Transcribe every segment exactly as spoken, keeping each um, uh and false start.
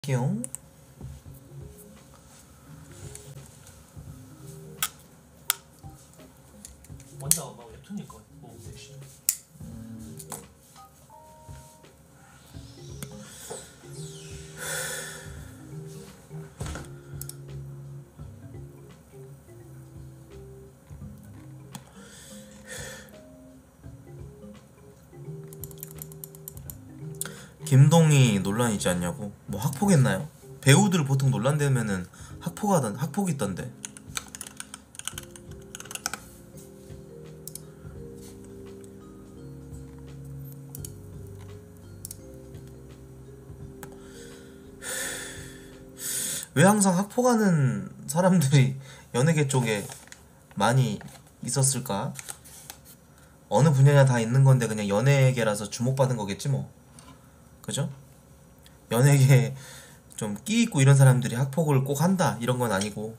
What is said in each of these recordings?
할게요. 먼저 막 웹툰일 것 뭐 섹시. 김동희 논란이지 않냐고? 뭐 학폭했나요? 배우들 보통 논란되면은 학폭하던 학폭 있던데. 왜 항상 학폭하는 사람들이 연예계 쪽에 많이 있었을까? 어느 분야냐 다 있는 건데 그냥 연예계라서 주목받은 거겠지 뭐. 그죠? 연예계 좀 끼 있고 이런 사람들이 학폭을 꼭 한다 이런 건 아니고.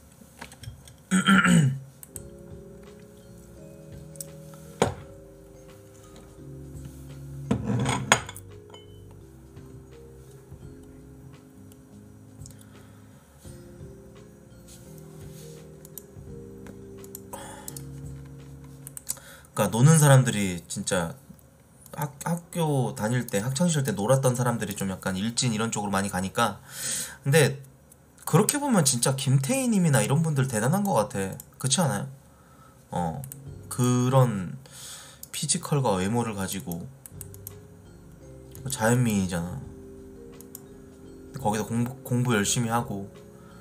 그러니까 노는 사람들이 진짜 학, 학교 다닐 때 학창시절 때 놀았던 사람들이 좀 약간 일진 이런 쪽으로 많이 가니까. 근데 그렇게 보면 진짜 김태희님이나 이런 분들 대단한 것 같아. 그렇지 않아요? 어 그런 피지컬과 외모를 가지고 자연미인이잖아. 거기서 공부, 공부 열심히 하고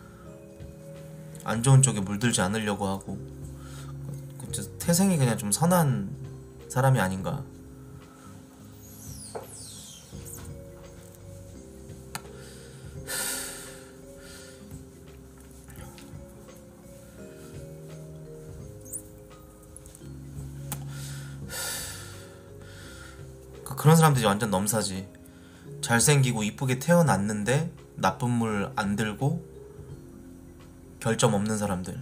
안 좋은 쪽에 물들지 않으려고 하고 태생이 그냥 좀 선한 사람이 아닌가. 그런 사람들이 완전 넘사지. 잘생기고 이쁘게 태어났는데 나쁜 물 안 들고 결점 없는 사람들.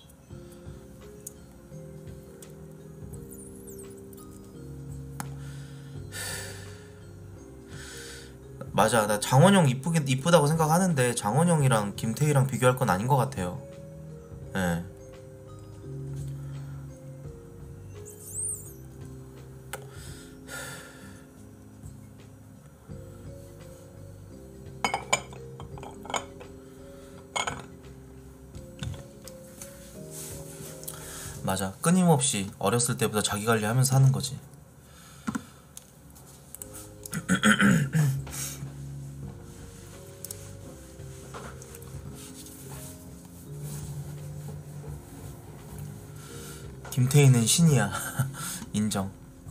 맞아, 나 장원영 이쁘게 이쁘다고 생각하는데 장원영이랑 김태희랑 비교할 건 아닌 것 같아요. 예. 네. 맞아, 끊임없이 어렸을 때부터 자기 관리하면서 사는 거지. 김태희는 신이야. 인정.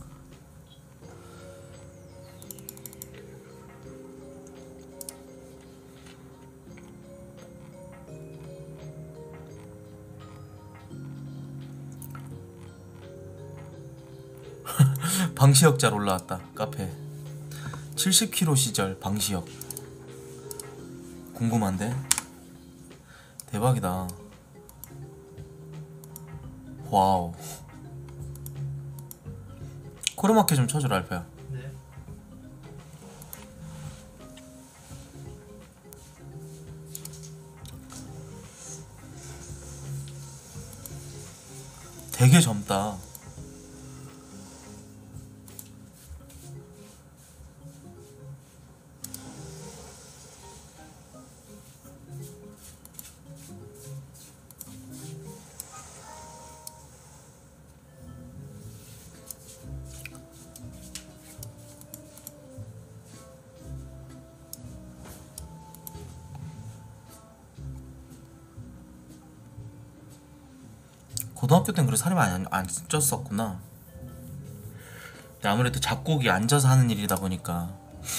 방시혁 잘 올라왔다. 카페 칠십 킬로그램 시절 방시혁 궁금한데? 대박이다. 와우. 코르마케 좀 쳐줘라 알파야. 네. 되게 젊다. 고등학교 땐 그래 살이 많이 안, 안 쪘었구나. 근데 아무래도 작곡이 앉아서 하는 일이다 보니까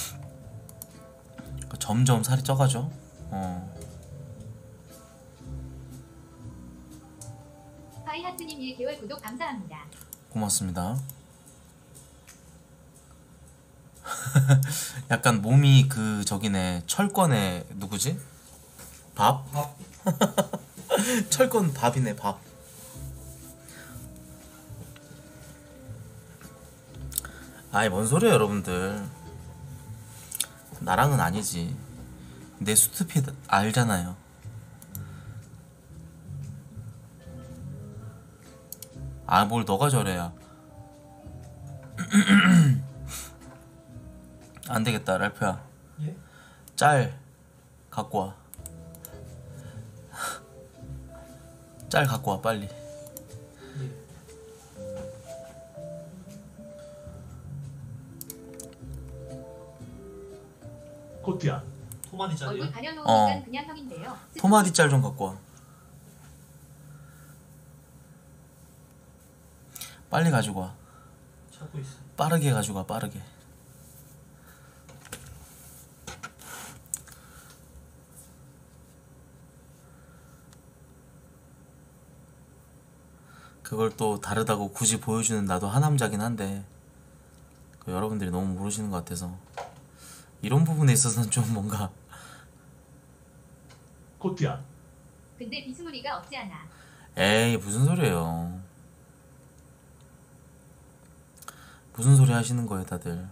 점점 살이 쪄가죠. 어. 파이하트님 일 개월 구독 감사합니다. 고맙습니다. 약간 몸이 그 저기네 철권의 누구지? 밥? 밥. 철권 밥이네 밥. 아이 뭔 소리야 여러분들. 나랑은 아니지. 내 수트핏 알잖아요. 아 뭘 너가 저래야. 안되겠다 랄프야. 예? 짤 갖고 와. 짤 갖고 와 빨리. 예. 코트야. 토마디 짤이요? 얼굴 가려놓으니까 어. 그냥 형인데요. 토마디 짤 좀 갖고 와. 빨리 가지고 와. 찾고 있어. 빠르게 가지고 와 빠르게. 그걸 또 다르다고 굳이 보여주는 나도 하남자긴 한데 그 여러분들이 너무 모르시는 것 같아서 이런 부분에 있어서는 좀 뭔가 코트야. 근데 비스무리가 없지 않아. 에이 무슨 소리예요. 무슨 소리 하시는 거예요 다들.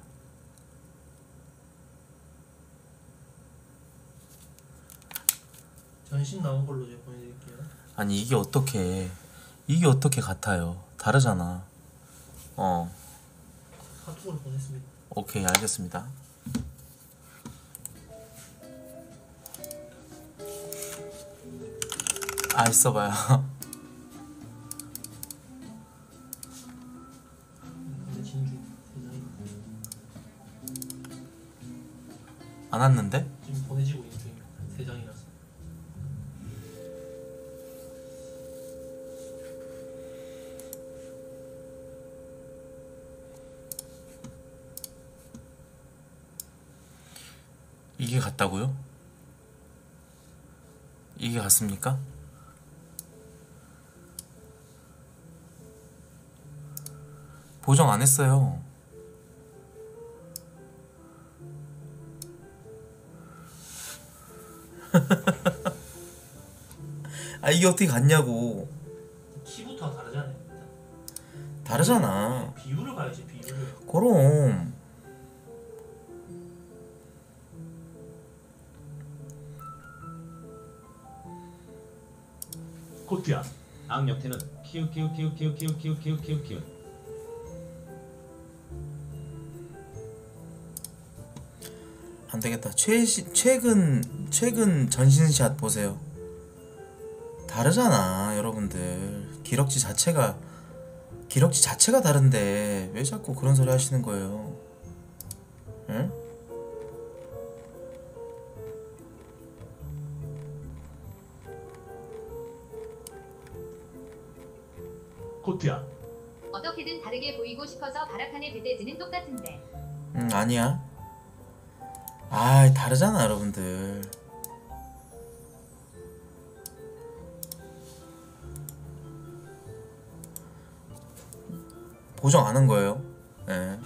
전신 나온 걸로 제가 보내드릴게요. 아니 이게 어떻게 이게 어떻게 같아요. 다르잖아. 어 카톡으로 보냈습니다. 오케이 알겠습니다. 아 있어봐요. 근데 진주 세상에 안 왔는데? 지금 보내지고 있는 중입니다. 세 장이라서. 이게 같다고요? 이게 같습니까? 보정 안 했어요. 아 이게 어떻게 같냐고. 키부터 다르잖아요. 일단. 다르잖아. 비율을 봐야지 비율을. 그럼 코트야. 악력태는 키읔 키읔 키읔 키읔 키읔 키읔 키읔 키읔 키읔. 안 되겠다. 최시, 최근 최근 전신샷 보세요. 다르잖아, 여러분들. 기럭지 자체가 기럭지 자체가 다른데 왜 자꾸 그런 소리 하시는 거예요? 응? 코트야. 어떻게든 다르게 보이고 싶어서 바라칸의 배대지는 똑같은데. 응, 아니야. 아, 다르잖아, 여러분들. 보정 안 한 거예요. 예.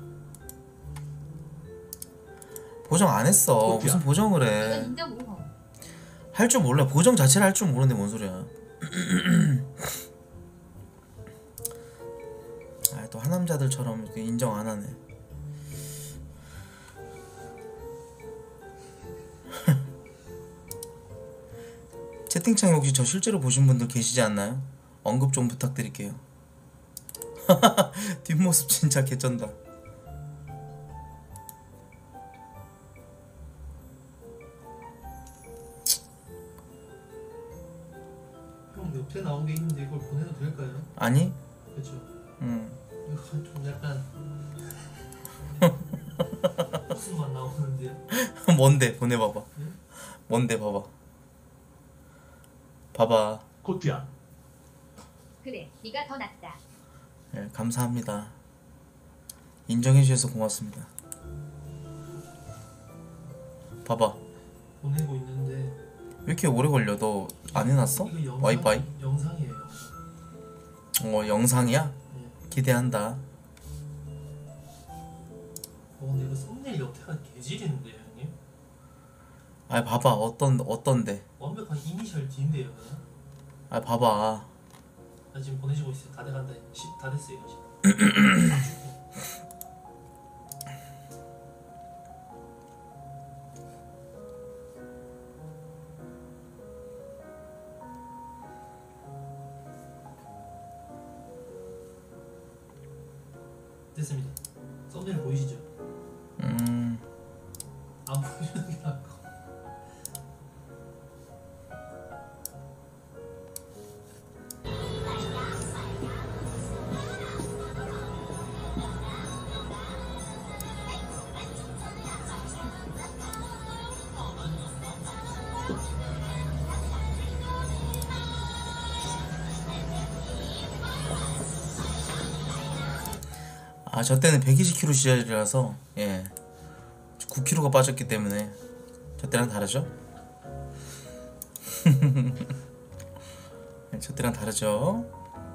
보정 안 했어. 어때요? 무슨 보정을 이건 해. 인정 우호. 할 줄 몰라. 보정 자체를 할 줄 모르는데 뭔 소리야. 아, 또 하남자들처럼 이렇게 인정 안 하네. 채팅창에 혹시 저 실제로 보신 분들 계시지 않나요? 언급 좀 부탁드릴게요. 뒷모습 진짜 개쩐다. 형 옆에 나온 게 있는데 이걸 보내도 될까요? 아니? 그렇죠. 음. 이거 좀 약간 웃음만 나오는데요. 뭔데? 보내봐봐. 네? 뭔데? 봐봐. 봐봐. 코트야. 그래, 네가 더 낫다. 네, 감사합니다. 인정해주셔서 고맙습니다. 봐봐. 보내고 있는데 왜 이렇게 오래 걸려? 너 안 해놨어? 이거 영상, 와이파이? 영상이에요. 영상. 어, 영상이야? 네. 기대한다. 어, 근데 이거 썸네일 옆에가 개질인데 형님? 아, 봐봐. 어떤 어떤데? 완벽한 이니셜 D인데요 그냥? 아, 봐봐. 나 지금 보내주고 있어요. 다 돼간다. 십 다 됐어요 지금. 됐습니다. 썸네일 보이시죠? 음. 안 보이는 게 나을 거. 아, 저 때는 백이십 킬로그램 시절이라서 예, 구 킬로그램가 빠졌기 때문에 저 때랑 다르죠? 네, 저 때랑 다르죠?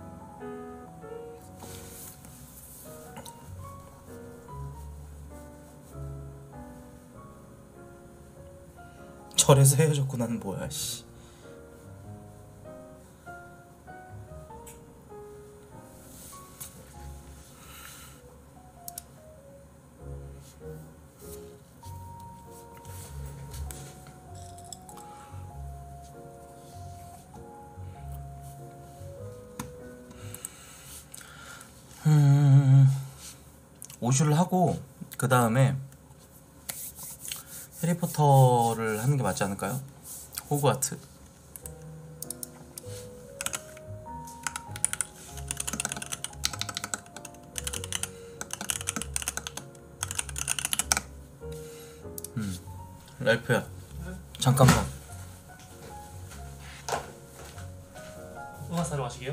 절에서 헤어졌구나는 뭐야 씨. 음, 오슈를 하고 그 다음에 해리포터를 하는 게 맞지 않을까요? 호그와트. 음, 랄프야, 잠깐만. 음악 사러 가시게요?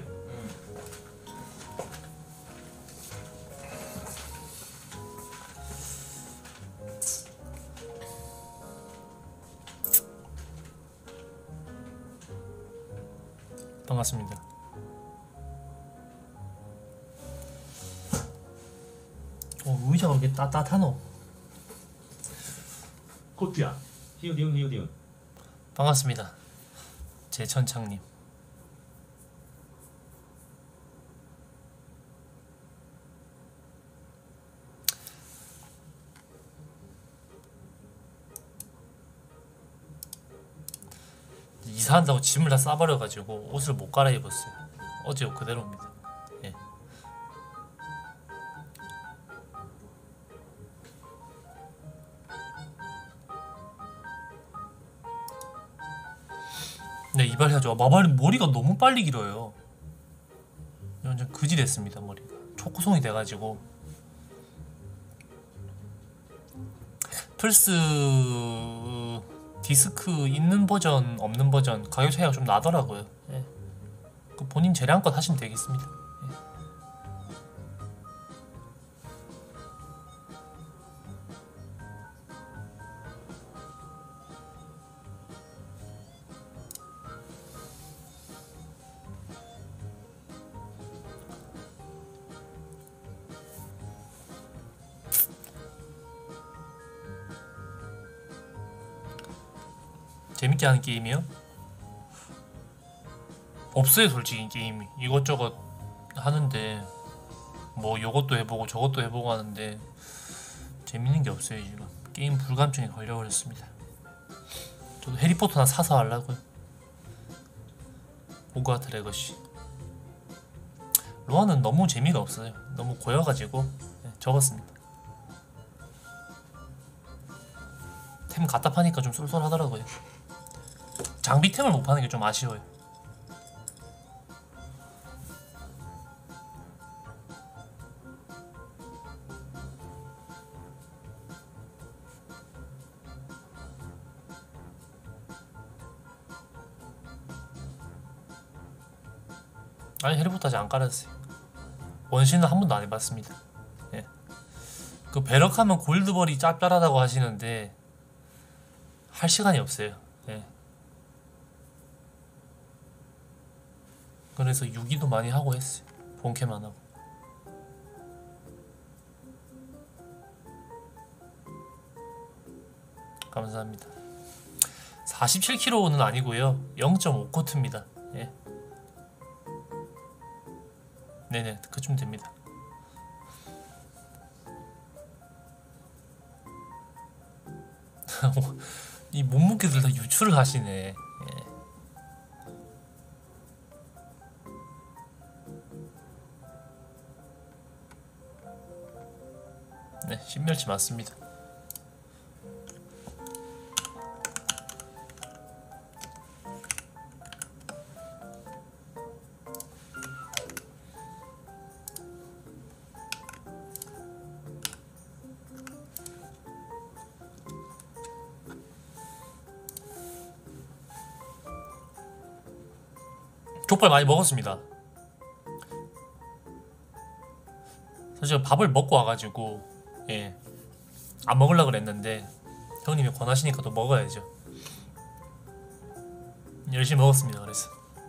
반갑습니다. 어, 의자가 왜 이렇게 따뜻하노? 코트야. 히우디운 히우디운. 반갑습니다. 제천창님. 이사한다고 짐을 다 싸버려가지고 옷을 못 갈아입었어요. 어제 옷 그대로입니다. 예. 네, 이발해야죠. 마발 머리가 너무 빨리 길어요. 완전 그지 됐습니다. 머리가 초코송이 돼가지고. 플스 디스크 있는 버전 없는 버전 가격 차이가 좀 나더라고요. 예. 그 본인 재량껏 하시면 되겠습니다. 예. 재밌게 하는 게임이요? 없어요 솔직히 게임이. 이것저것 하는데 뭐 요것도 해보고 저것도 해보고 하는데 재밌는 게 없어요 지금. 게임 불감증에 걸려버렸습니다. 저도 해리포터나 사서 하려고요. 호그와트 레거시. 로아는 너무 재미가 없어요. 너무 고여가지고 네, 접었습니다. 템 갖다 파니까 좀 쏠쏠하더라고요. 장비템을 못 파는 게 좀 아쉬워요. 아니 해리포터 아직 안 깔았어요. 원신은 한 번도 안 해봤습니다. 예. 그 배럭하면 골드벌이 짭짤하다고 하시는데 할 시간이 없어요. 예. 그래서 유기도 많이 하고 했어요. 본캐만 하고. 감사합니다. 사십칠 킬로그램는 아니고요. 영 점 오 코트입니다. 예. 네네, 그쯤 됩니다. 이 몸무게들 다 유출을 하시네. 예. 네, 신멸치 맞습니다. 족발 많이 먹었습니다. 사실 밥을 먹고 와가지고 예, 안 먹으려고 그랬는데 형님이 권하시니까 또 먹어야죠. 열심히 먹었습니다. 그래서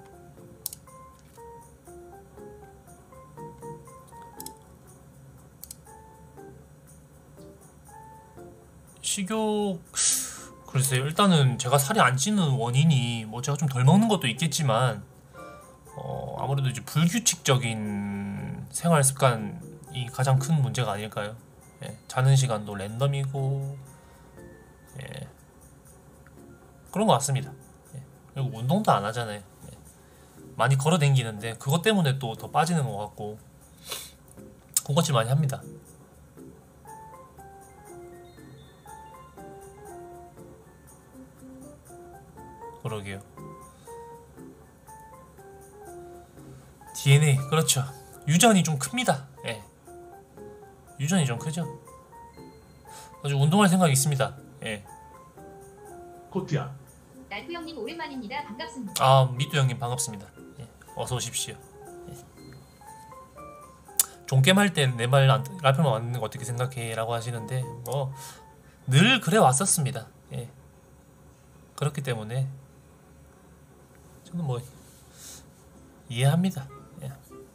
식욕 글쎄요. 일단은 제가 살이 안 찌는 원인이 뭐 제가 좀 덜 먹는 것도 있겠지만 어, 아무래도 이제 불규칙적인 생활 습관이 가장 큰 문제가 아닐까요? 예, 자는 시간도 랜덤이고 예, 그런 것 같습니다. 예, 그리고 운동도 안 하잖아요. 예, 많이 걸어 댕기는데 그것 때문에 또 더 빠지는 것 같고 군것질 많이 합니다. 그러게요. 디엔에이 그렇죠. 유전이 좀 큽니다. 예. 유전이 좀 크죠. 아주 운동할 생각이 있습니다. 예. 코트야. 랄프 형님 오랜만입니다. 반갑습니다. 아 미뚜 형님 반갑습니다. 예. 어서 오십시오. 예. 종겜 할 때 내 말 랄프만 맞는 거 어떻게 생각해?라고 하시는데 뭐 늘 그래 왔었습니다. 예. 그렇기 때문에 저는 뭐 이해합니다. 예.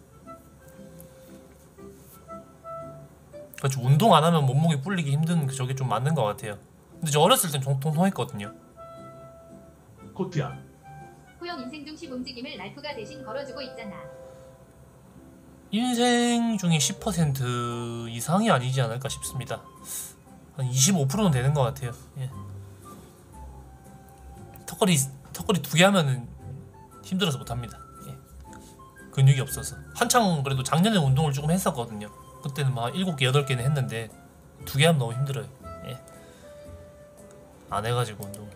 그렇죠. 운동 안 하면 몸무게 불리기 힘든 그 저게 좀 맞는 것 같아요. 근데 저 어렸을 땐 좀 통통했거든요. 코트야. 호영 인생 중 십 움직임을 랄프가 대신 걸어주고 있잖아. 인생 중에 십 퍼센트 이상이 아니지 않을까 싶습니다. 한 이십오 퍼센트는 되는 것 같아요. 예. 턱걸이 턱걸이 두 개 하면은 힘들어서 못합니다. 예. 근육이 없어서 한창 그래도 작년에 운동을 조금 했었거든요. 그때는 막 일곱 개 여덟 개는 했는데 두 개 하면 너무 힘들어요. 예. 안 해가지고 운동을.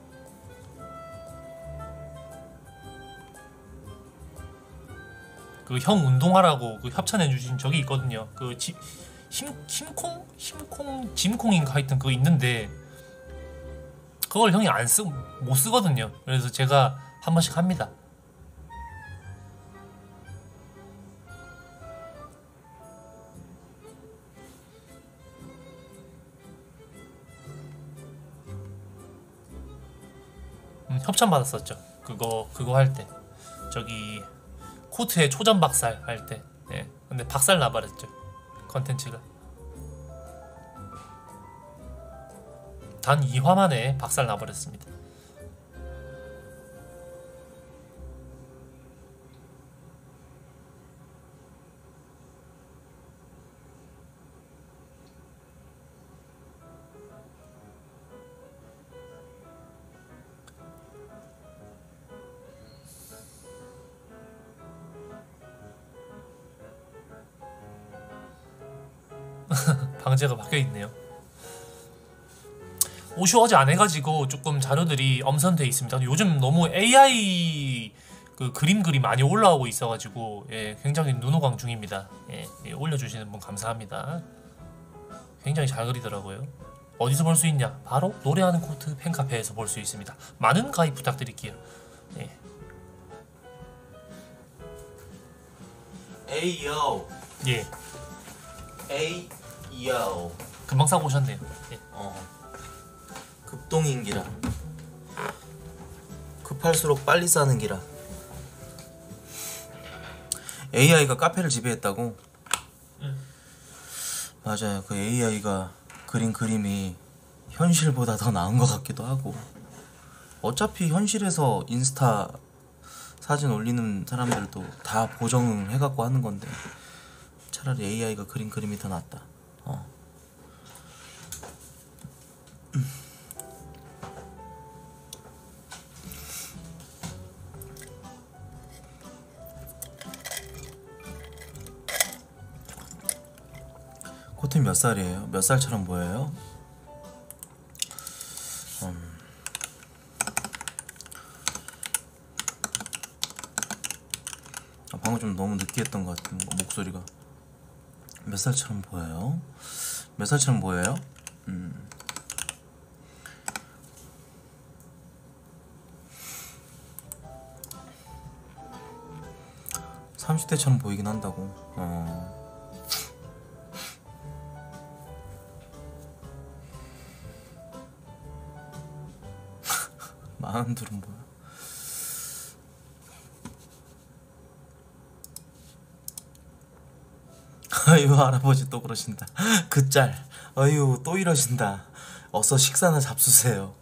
그 형 운동하라고 그 협찬해 주신 적이 있거든요. 그 지, 힘 힘콩 힘콩 짐콩인가 하여튼 그거 있는데 그걸 형이 안 쓰 못 쓰거든요. 그래서 제가 한 번씩 합니다. 음, 협찬 받았었죠. 그거 그거 할 때 저기 코트에 초전 박살 할 때. 예. 근데 박살 나버렸죠. 컨텐츠가 단 이 화 만에 박살 나버렸습니다. 방제가 바뀌어 있네요. 오쇼 어제 안 해가지고 조금 자료들이 엄선돼 있습니다. 요즘 너무 에이아이 그 그림 글이 많이 올라오고 있어가지고 예, 굉장히 눈호강 중입니다. 예, 예, 올려주시는 분 감사합니다. 굉장히 잘 그리더라고요. 어디서 볼 수 있냐? 바로 노래하는 코트 팬카페에서 볼 수 있습니다. 많은 가입 부탁드릴게요. 예. 에이요. 예. 에이요. 금방 사고 오셨네요. 예. 어. 급동인기라. 급할수록 빨리 싸는 기라. 에이아이가 카페를 지배했다고? 응. 맞아요. 그 에이아이가 그린 그림이 현실보다 더 나은 것 같기도 하고. 어차피 현실에서 인스타 사진 올리는 사람들도 다 보정해갖고 하는 건데 차라리 에이아이가 그린 그림이 더 낫다. 어. 코트 코트님 몇 살이에요? 몇 살처럼 보여요? 음. 아, 방금 좀 너무 느끼했던 것 같은 거, 목소리가. 몇 살처럼 보여요? 몇 살처럼 보여요? 음. 삼십 대처럼 보이긴 한다고. 어. 마흔둘은 뭐야? 아유, 할아버지 또 그러신다. 그 짤. 아유, 또 이러신다. 어서 식사나 잡수세요.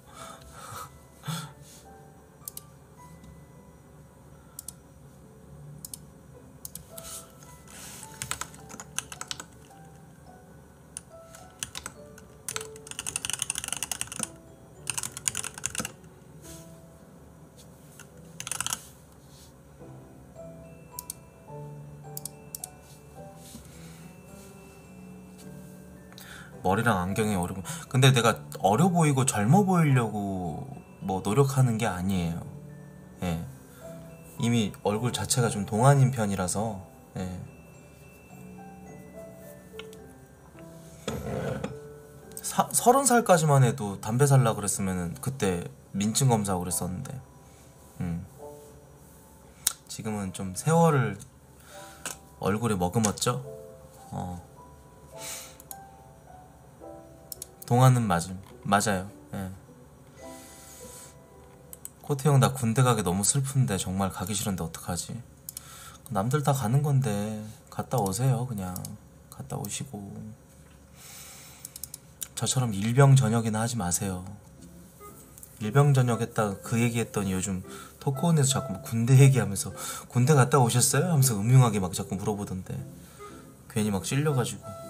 머리랑 안경이 어려 보 근데 내가 어려 보이고 젊어 보이려고 뭐 노력하는 게 아니에요. 예. 이미 얼굴 자체가 좀 동안인 편이라서. 예. 사, 서른 살까지만 해도 담배 살라 그랬으면은 그때 민증 검사하고 그랬었는데. 음. 지금은 좀 세월을 얼굴에 머금었죠. 어. 동안은 맞음 맞아요. 예. 코트 형, 나 군대 가기 너무 슬픈데 정말 가기 싫은데 어떡하지? 남들 다 가는 건데 갔다 오세요. 그냥 갔다 오시고 저처럼 일병전역이나 하지 마세요. 일병전역 했다가 그 얘기했더니 요즘 토크온에서 자꾸 뭐 군대 얘기하면서 군대 갔다 오셨어요? 하면서 음흉하게 막 자꾸 물어보던데 괜히 막 찔려가지고.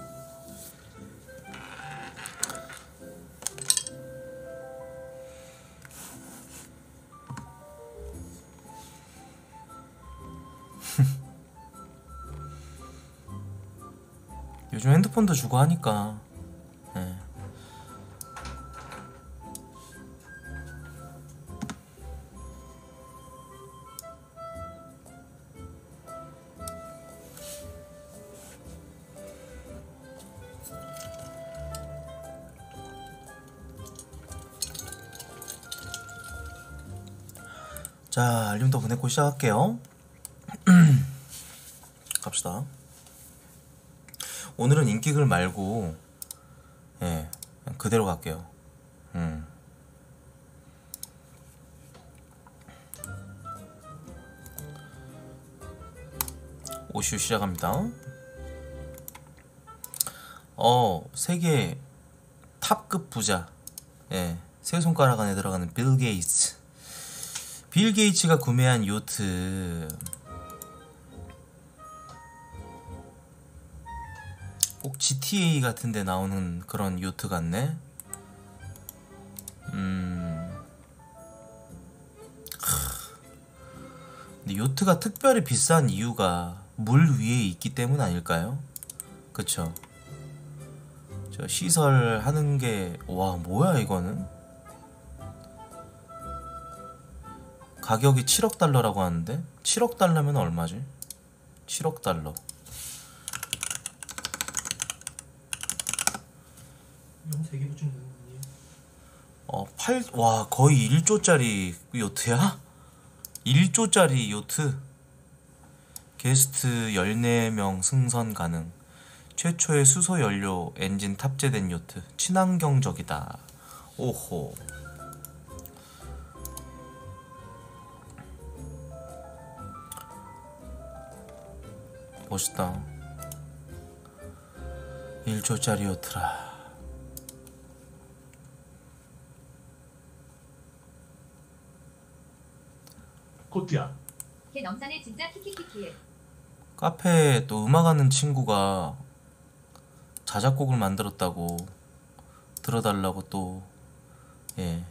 요즘 핸드폰도 주고 하니까. 네. 자, 알림도 보내고 시작할게요. 갑시다. 오늘은 인기글 말고, 예, 그냥 그대로 갈게요. 음. 오슈 시작합니다. 어, 세계 탑급 부자, 예, 세 손가락 안에 들어가는 빌 게이츠. 빌 게이츠가 구매한 요트. 꼭 지티에이 같은 데 나오는 그런 요트 같네. 음. 근데 요트가 특별히 비싼 이유가 물 위에 있기 때문 아닐까요? 그쵸? 저 시설 하는 게, 와, 뭐야 이거는? 가격이 칠억 달러라고 하는데 칠억 달러면 얼마지? 칠억 달러. 영세개 붙인 거 아니에요? 어, 팔, 와, 거의 일 조짜리 요트야? 일 조짜리 요트? 게스트 열네 명 승선 가능. 최초의 수소 연료 엔진 탑재된 요트. 친환경적이다. 오호. 멋있다. 일 조짜리 요트라. 코트야. 걔 넘사네 진짜 키키키키. 카페에 또 음악하는 친구가 자작곡을 만들었다고 들어달라고 또, 예,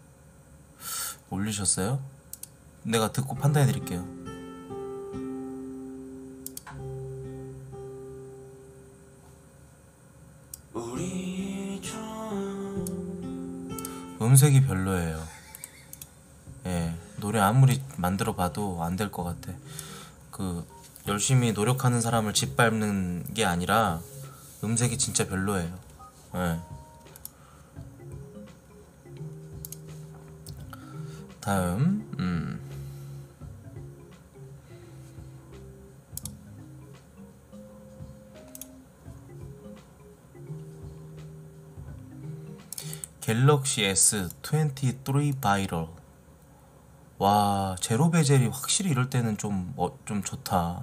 올리셨어요? 내가 듣고 판단해드릴게요. 음색이 별로예요. 예, 노래 아무리 만들어 봐도 안 될 것 같아. 그 열심히 노력하는 사람을 짓밟는 게 아니라 음색이 진짜 별로예요. 예. 다음, 음. 갤럭시 에스 이십삼 바이럴. 와, 제로 베젤이 확실히 이럴 때는 좀, 어, 좀 좋다.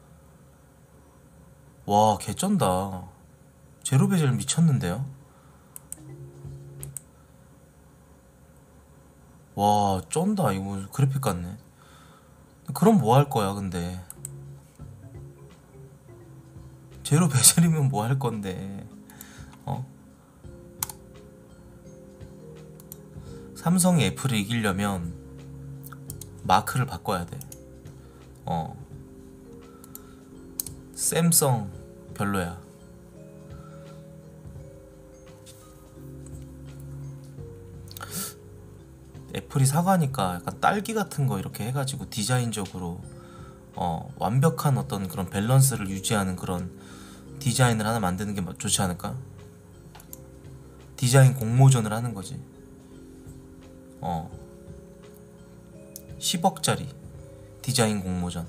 와, 개쩐다. 제로 베젤 미쳤는데요? 와, 쩐다. 이거 그래픽 같네. 그럼 뭐 할 거야, 근데. 제로 베젤이면 뭐 할 건데. 어? 삼성이 애플을 이기려면 마크를 바꿔야 돼. 어. 샘성 별로야. 애플이 사과니까 약간 딸기 같은 거 이렇게 해가지고 디자인적으로 어, 완벽한 어떤 그런 밸런스를 유지하는 그런 디자인을 하나 만드는 게 좋지 않을까? 디자인 공모전을 하는 거지. 어. 십억짜리 디자인 공모전.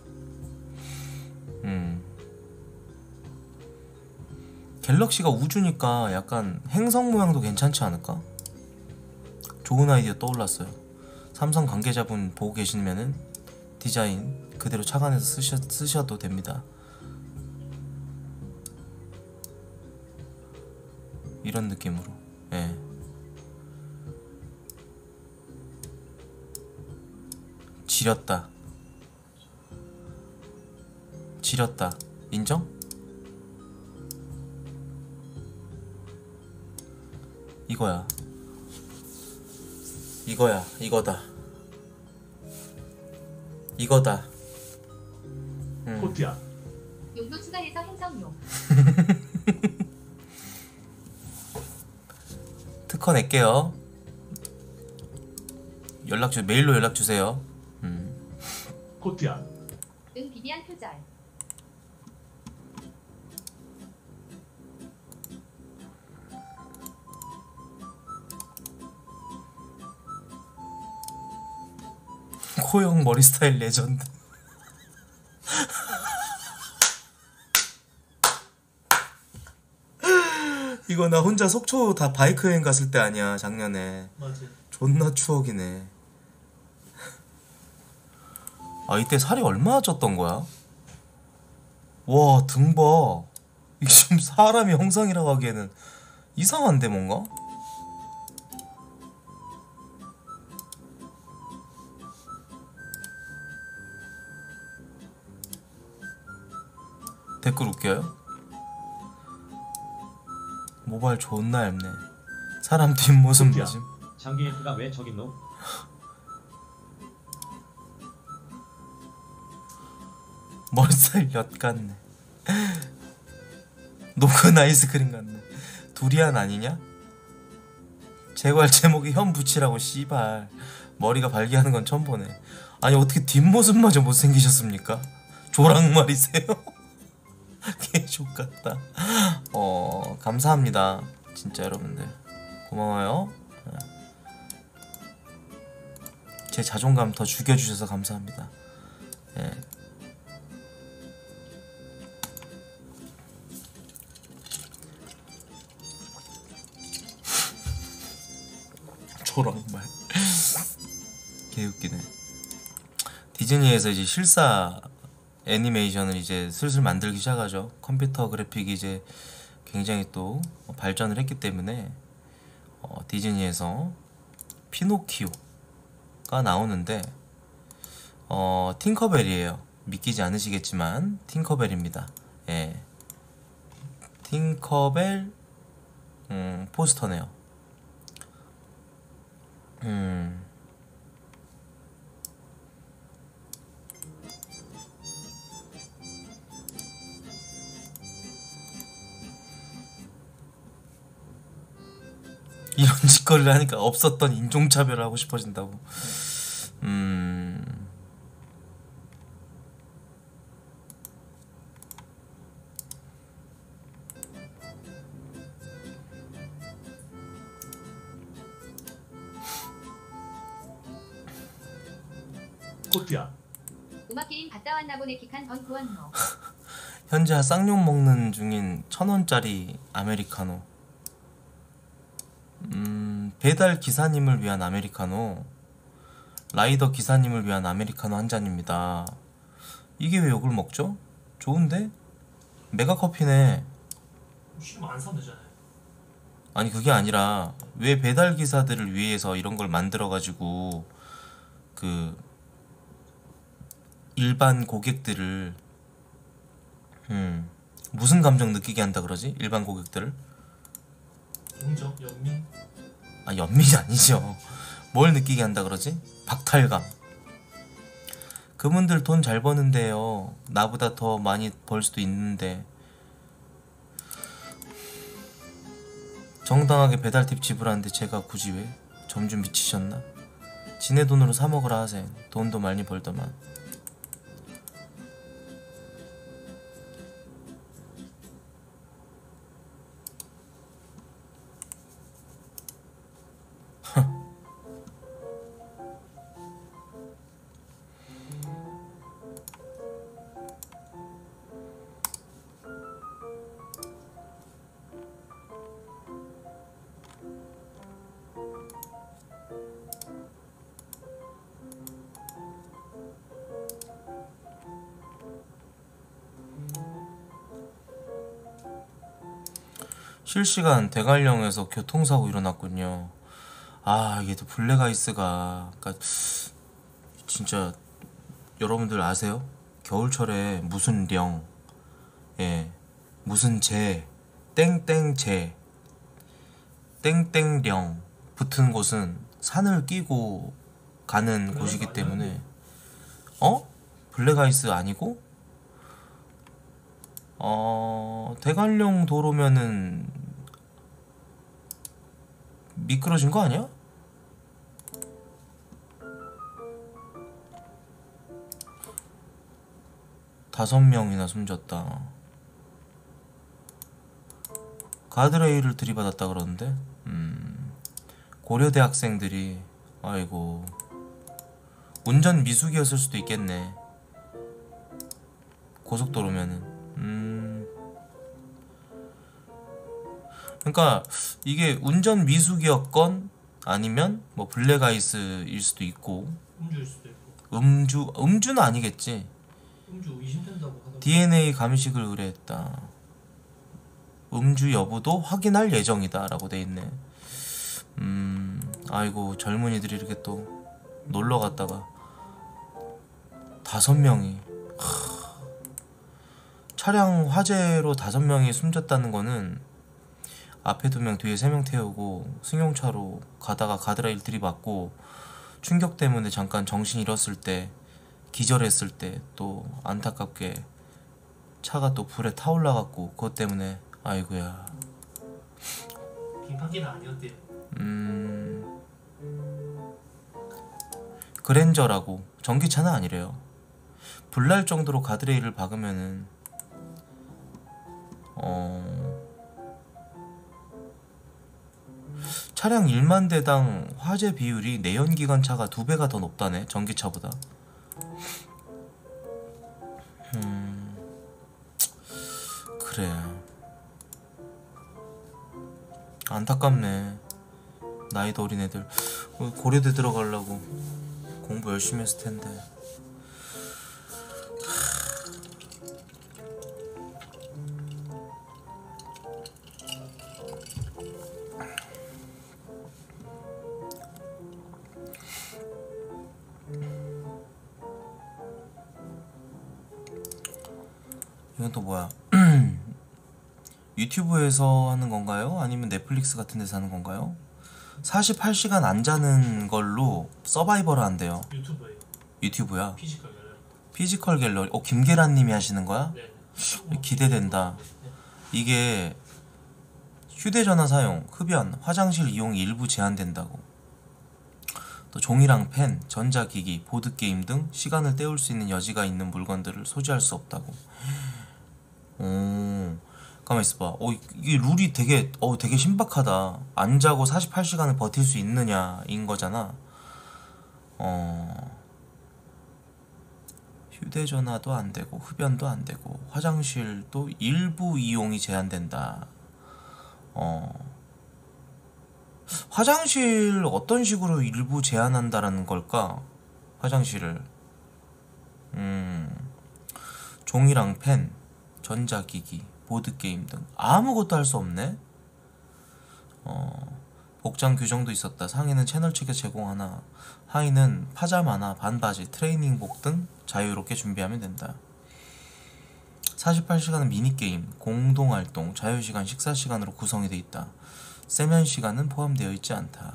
음. 갤럭시가 우주니까 약간 행성 모양도 괜찮지 않을까? 좋은 아이디어 떠올랐어요. 삼성 관계자분 보고 계시면은 디자인 그대로 착안해서 쓰셔, 쓰셔도 됩니다. 이런 느낌으로. 예. 지렸다. 지렸다. 인정? 이거야. 이거야. 이거다. 이거다. 음. 코트야. 용도 추가해서 행성용. 특허 낼게요. 연락 주 메일로 연락 주세요. 음. 코트야. 응 비비안 표절. 코형 머리 스타일 레전드. 이거 나 혼자 속초 다 바이크 여행 갔을 때 아니야, 작년에. 맞아. 존나 추억이네. 아, 이때 살이 얼마나 쪘던 거야? 와, 등 봐. 이게 지금 사람이 형상이라고 하기에는 이상한데 뭔가? 댓글 웃겨요? 모발 존나 얇네. 사람 뒷모습 코트야. 뭐지? 장기애프가 왜 저기 있노? 머리 스타일 엿 같네. 녹은 아이스크림 같네. 두리안 아니냐? 제발 제목이 현 붙이라고 씨발. 머리가 발기하는 건 처음 보네. 아니 어떻게 뒷모습마저 못생기셨습니까? 조랑말이세요? 개족 같다. 어 감사합니다. 진짜 여러분들 고마워요. 제 자존감 더 죽여주셔서 감사합니다. 예. 조랑말 개웃기네. 디즈니에서 이제 실사 애니메이션을 이제 슬슬 만들기 시작하죠. 컴퓨터 그래픽이 이제 굉장히 또 발전을 했기 때문에 어, 디즈니에서 피노키오가 나오는데 어, 팅커벨이에요. 믿기지 않으시겠지만 팅커벨입니다. 예. 팅커벨 음, 포스터네요. 음. 이런 짓거리를 하니까 없었던 인종차별을 하고 싶어진다고. 음... 코트야. 음악 게임 갔다 왔나 보네. 킥한 던구원노. 현재 쌍욕 먹는 중인 천원짜리 아메리카노. 음... 배달 기사님을 위한 아메리카노. 라이더 기사님을 위한 아메리카노 한 잔입니다. 이게 왜 욕을 먹죠? 좋은데? 메가커피네. 싫으면 안 사면 되잖아요. 아니 그게 아니라 왜 배달 기사들을 위해서 이런 걸 만들어가지고 그 일반 고객들을 음 무슨 감정 느끼게 한다 그러지? 일반 고객들을? 동정, 연민. 아 연민이 아니죠. 뭘 느끼게 한다 그러지? 박탈감. 그분들 돈 잘 버는데요. 나보다 더 많이 벌 수도 있는데 정당하게 배달팁 지불하는데 제가 굳이 왜? 점점 미치셨나? 지네 돈으로 사 먹으라 하세요. 돈도 많이 벌더만. 실시간 대관령에서 교통사고 일어났군요. 아 이게 또 블랙아이스가 그러니까 진짜 여러분들 아세요? 겨울철에 무슨 령, 예, 무슨 제, 땡땡제, 땡땡령 붙은 곳은 산을 끼고 가는 곳이기 때문에 어? 블랙아이스 아니고? 어... 대관령 도로면은 미끄러진 거 아니야? 다섯 명이나 숨졌다. 가드레일을 들이받았다 그러는데 음... 고려대 학생들이 아이고 운전 미숙이었을 수도 있겠네. 고속도로면은 음... 그러니까 이게 운전 미숙이었건 아니면 뭐 블랙아이스일 수도 있고 음주일 수도 있고. 음주 음주는 아니겠지. 음주 의심된다고 하더라고요. 디엔에이 감식을 의뢰했다. 음주 여부도 확인할 예정이다 라고 돼 있네. 음... 아이고 젊은이들이 이렇게 또 놀러 갔다가 다섯 명이 하... 차량 화재로 다섯 명이 숨졌다는 거는 앞에 두 명 뒤에 세 명 태우고 승용차로 가다가 가드레일 들이받고 충격 때문에 잠깐 정신 잃었을 때 기절했을 때 또 안타깝게 차가 또 불에 타올라갖고 그것 때문에 아이고야. 빙판기는 아니었대요. 음... 그랜저라고 전기차는 아니래요. 불날 정도로 가드레일을 박으면은 어... 차량 일만 대당 화재 비율이 내연기관차가 두 배가 더 높다네. 전기차보다. 음... 그래 안타깝네. 나이도 어린 애들 고려대 들어가려고 공부 열심히 했을 텐데. 이건 또 뭐야? 유튜브에서 하는 건가요? 아니면 넷플릭스 같은 데서 하는 건가요? 사십팔 시간 안 자는 걸로 서바이벌을 한대요. 유튜브예요. 유튜브야. 피지컬 갤러리. 피지컬 갤러리. 어 김계란 님이 하시는 거야? 네. 기대된다. 이게 휴대전화 사용, 흡연, 화장실 이용이 일부 제한된다고. 또 종이랑 펜, 전자기기, 보드게임 등 시간을 때울 수 있는 여지가 있는 물건들을 소지할 수 없다고. 오, 가만 있어봐. 어, 이게 룰이 되게 어 되게 신박하다. 안 자고 사십팔 시간을 버틸 수 있느냐인 거잖아. 어, 휴대전화도 안 되고 흡연도 안 되고 화장실도 일부 이용이 제한된다. 어, 화장실 어떤 식으로 일부 제한한다라는 걸까? 화장실을 음, 종이랑 펜, 전자기기, 보드게임 등 아무것도 할 수 없네? 어, 복장 규정도 있었다. 상의는 채널 측에 제공하나 하의는 파자마나 반바지, 트레이닝복 등 자유롭게 준비하면 된다. 사십팔 시간은 미니게임, 공동활동, 자유시간, 식사시간으로 구성이 돼 있다. 세면시간은 포함되어 있지 않다.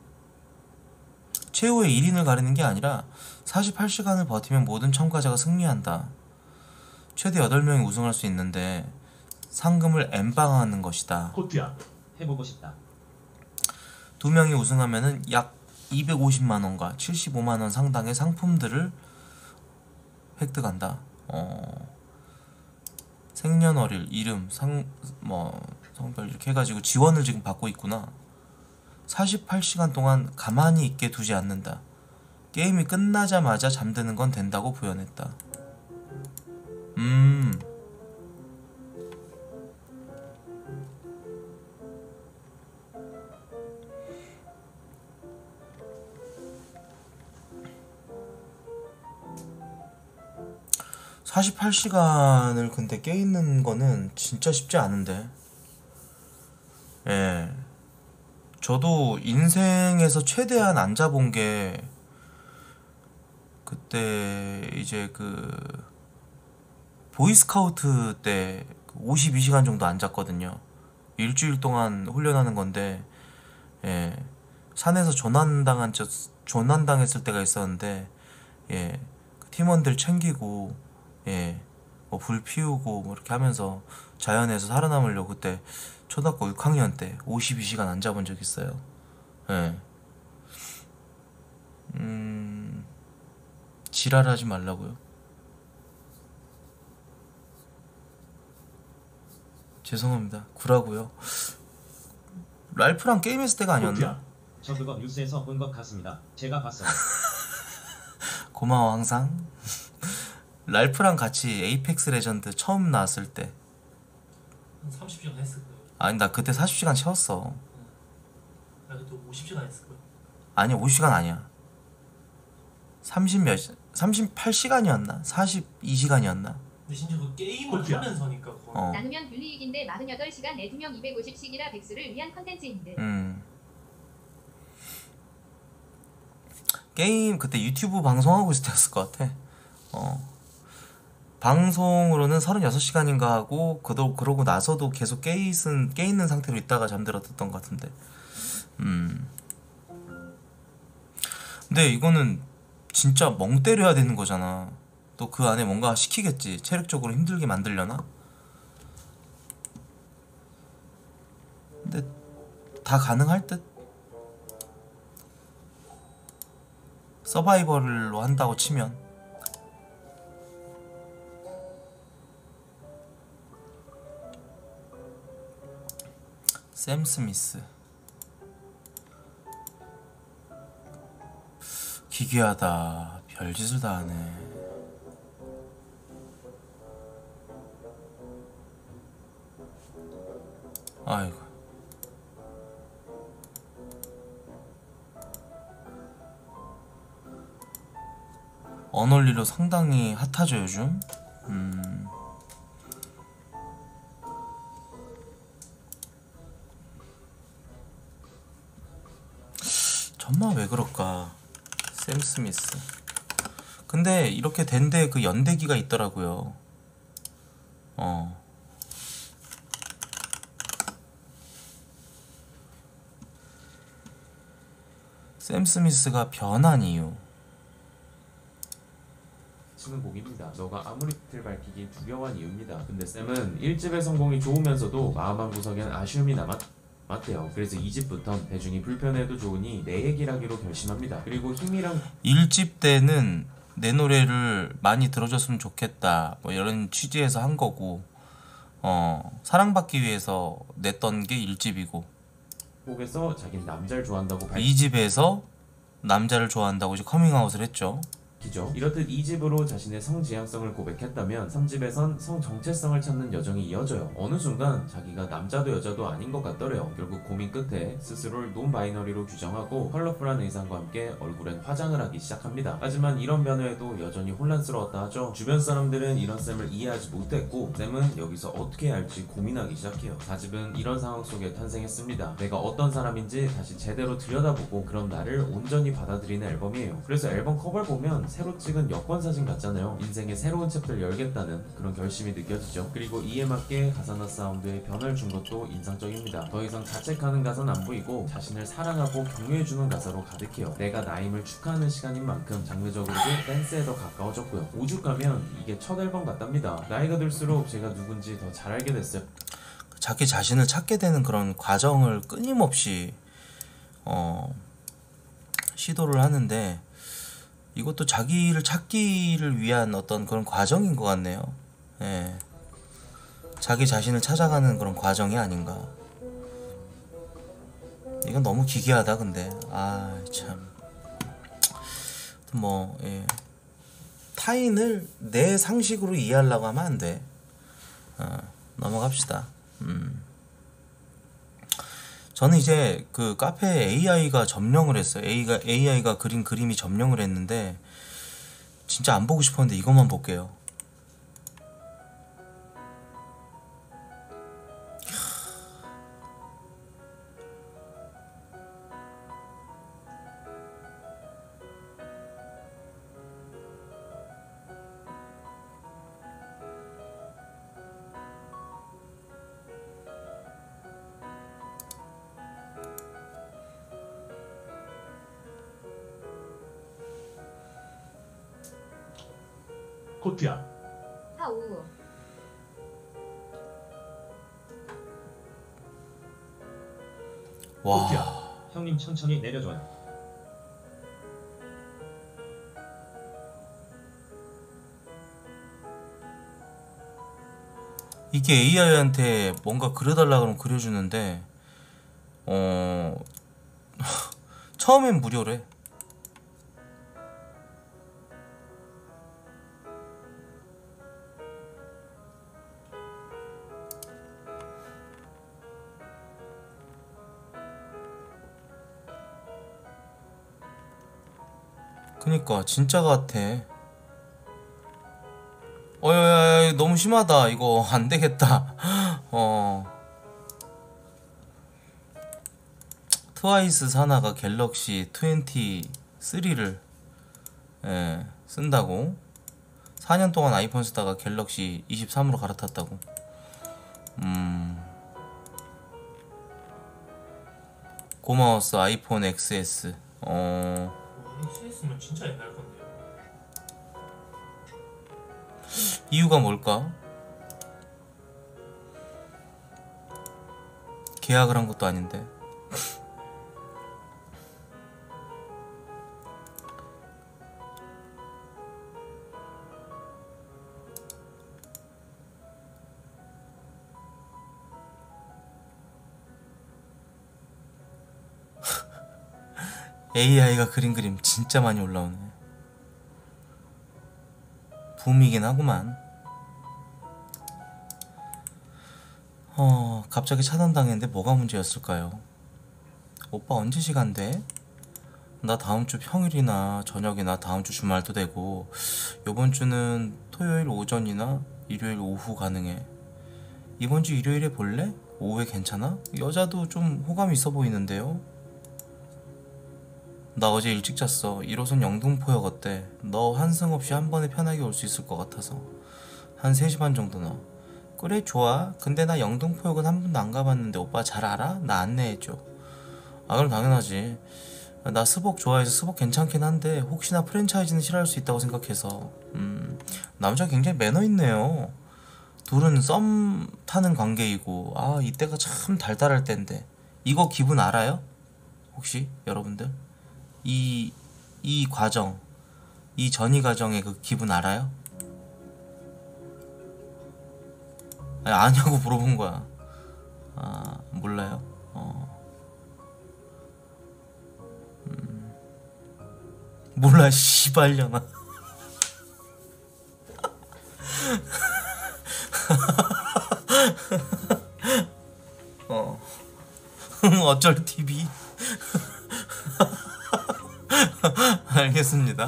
최후의 일 인을 가리는 게 아니라 사십팔 시간을 버티면 모든 참가자가 승리한다. 최대 여덟 명이 우승할 수 있는데 상금을 엠빵하는 것이다. 코트야 해보고 싶다. 두 명이 우승하면은 약 이백오십만 원과 칠십오만 원 상당의 상품들을 획득한다. 어, 생년월일, 이름, 상, 뭐 성별 이렇게 해가지고 지원을 지금 받고 있구나. 사십팔 시간 동안 가만히 있게 두지 않는다. 게임이 끝나자마자 잠드는 건 된다고 부연했다. 음. 사십팔 시간을 근데 깨있는 거는 진짜 쉽지 않은데. 예. 저도 인생에서 최대한 안 자본 게 그때 이제 그 보이스카우트 때 오십이 시간 정도 안 잤거든요. 일주일 동안 훈련하는 건데, 예. 산에서 조난당한 저 조난당했을 때가 있었는데, 예. 팀원들 챙기고, 예. 뭐 불 피우고 뭐 이렇게 하면서 자연에서 살아남으려고 그때 초등학교 육 학년 때 오십이 시간 안 자본 적 있어요. 예. 음, 지랄하지 말라고요. 죄송합니다. 구라고요. 랄프랑 게임했을 때가 아니었나? 코트야 저 그거 뉴스에서 본 것 같습니다. 제가 봤어요. 고마워 항상. 랄프랑 같이 에이펙스 레전드 처음 나왔을 때. 한 삼십 시간 했을 거예요. 아니 나 그때 사십 시간 채웠어. 나 그때 오십 시간 했을 거예요. 아니 오십 시간 아니야. 삼십 몇 시, 삼십팔 시간이었나? 사십이 시간이었나? 근데 진짜 그 게임을 코트야. 하면서니까 거의. 어. 나누면 균리익인데 사십팔 시간 내 두 명 이백오십씩이라 백수를 위한 컨텐츠인데. 음. 게임 그때 유튜브 방송하고 있을 때였을 것 같아. 어. 방송으로는 서른여섯 시간인가 하고 그도 그러고 나서도 계속 깨 있은 깨 있는 상태로 있다가 잠들었던 것 같은데. 음. 근데 이거는 진짜 멍 때려야 되는 거잖아. 또 그 안에 뭔가 시키겠지. 체력적으로 힘들게 만들려나? 근데 다 가능할 듯? 서바이벌로 한다고 치면. 샘 스미스. 기괴하다. 별짓을 다 하네. 아이고. 언얼리로 상당히 핫하죠 요즘. 음. 정말 왜 그럴까? 샘 스미스. 근데 이렇게 된 데 그 연대기가 있더라고요. 어. 샘 스미스가 변한 이유. 치는 곡입니다. 너가 아무리 빛을 밝히기 두려워한 이유입니다. 근데 쌤은 일 집의 성공이 좋으면서도 마음 한 구석엔 아쉬움이 남았 맞대요. 그래서 이 집부턴 대중이 불편해도 좋으니 내 얘기를 하기로 결심합니다. 그리고 힘이랑 일 집 때는 내 노래를 많이 들어줬으면 좋겠다 뭐 이런 취지에서 한 거고, 어 사랑받기 위해서 냈던 게 일 집이고, 곡에서 자기는 남자를 좋아한다고 밝 이 집에서 남자를 좋아한다고 이제 커밍아웃을 했죠. 기죠. 이렇듯 이 집으로 자신의 성지향성을 고백했다면 삼 집에선 성 정체성을 찾는 여정이 이어져요. 어느 순간 자기가 남자도 여자도 아닌 것 같더래요. 결국 고민 끝에 스스로를 논바이너리로 규정하고 컬러풀한 의상과 함께 얼굴엔 화장을 하기 시작합니다. 하지만 이런 변화에도 여전히 혼란스러웠다 하죠. 주변 사람들은 이런 쌤을 이해하지 못했고 쌤은 여기서 어떻게 해야 할지 고민하기 시작해요. 사 집은 이런 상황 속에 탄생했습니다. 내가 어떤 사람인지 다시 제대로 들여다보고 그런 나를 온전히 받아들이는 앨범이에요. 그래서 앨범 커버를 보면 새로 찍은 여권사진 같잖아요. 인생의 새로운 챕터를 열겠다는 그런 결심이 느껴지죠. 그리고 이에 맞게 가사나 사운드에 변화를 준 것도 인상적입니다. 더 이상 자책하는 가사는 안 보이고 자신을 사랑하고 격려해주는 가사로 가득해요. 내가 나임을 축하하는 시간인 만큼 장르적으로도 댄스에 더 가까워졌고요. 오죽 가면 이게 첫 앨범 같답니다. 나이가 들수록 제가 누군지 더 잘 알게 됐어요. 자기 자신을 찾게 되는 그런 과정을 끊임없이 어 시도를 하는데, 이것도 자기를 찾기를 위한 어떤 그런 과정인 것 같네요. 예. 자기 자신을 찾아가는 그런 과정이 아닌가. 이건 너무 기괴하다 근데. 아 참. 뭐 예. 타인을 내 상식으로 이해하려고 하면 안 돼. 어, 넘어갑시다. 음. 저는 이제 그 카페에 에이아이가 점령을 했어요. 에이아이가, 에이아이가 그린 그림이 점령을 했는데 진짜 안 보고 싶었는데 이것만 볼게요. 코트야. 하우. 와. 코트야. 형님 천천히 내려줘요. 이게 에이아이한테 뭔가 그려달라 그러면 그려주는데 어 처음엔 무료래. 그니까 진짜 같아. 어야야야 너무 심하다. 이거 안 되겠다. 어 트와이스 사나가 갤럭시 이십삼을 예, 쓴다고. 사 년 동안 아이폰 쓰다가 갤럭시 이십삼으로 갈아탔다고. 음 고마웠어 아이폰 엑스에스. 어 엑스에스는 진짜 옛날 건데요. 이유가 뭘까? 계약을 한 것도 아닌데. 에이아이가 그린 그림 진짜 많이 올라오네. 붐이긴 하구만. 어 갑자기 차단당했는데 뭐가 문제였을까요? 오빠 언제 시간 돼? 나 다음주 평일이나 저녁이나 다음주 주말도 되고 요번 주는 토요일 오전이나 일요일 오후 가능해. 이번 주 일요일에 볼래? 오후에 괜찮아? 여자도 좀 호감이 있어 보이는데요? 나 어제 일찍 잤어. 일 호선 영등포역 어때? 너 환승 없이 한 번에 편하게 올 수 있을 것 같아서 한 세 시 반 정도나. 그래 좋아. 근데 나 영등포역은 한 번도 안 가봤는데 오빠 잘 알아? 나 안내해줘. 아 그럼 당연하지. 나 스복 좋아해서 스복 괜찮긴 한데 혹시나 프랜차이즈는 싫어할 수 있다고 생각해서. 음 남자 굉장히 매너 있네요. 둘은 썸 타는 관계이고, 아 이때가 참 달달할 때인데. 이거 기분 알아요? 혹시 여러분들 이 이 과정, 이 전이 과정의 그 기분 알아요? 아니, 아냐고 물어본 거야. 아 몰라요? 어 음, 몰라 씨발려나. 어 어쩔 티비. 알겠습니다.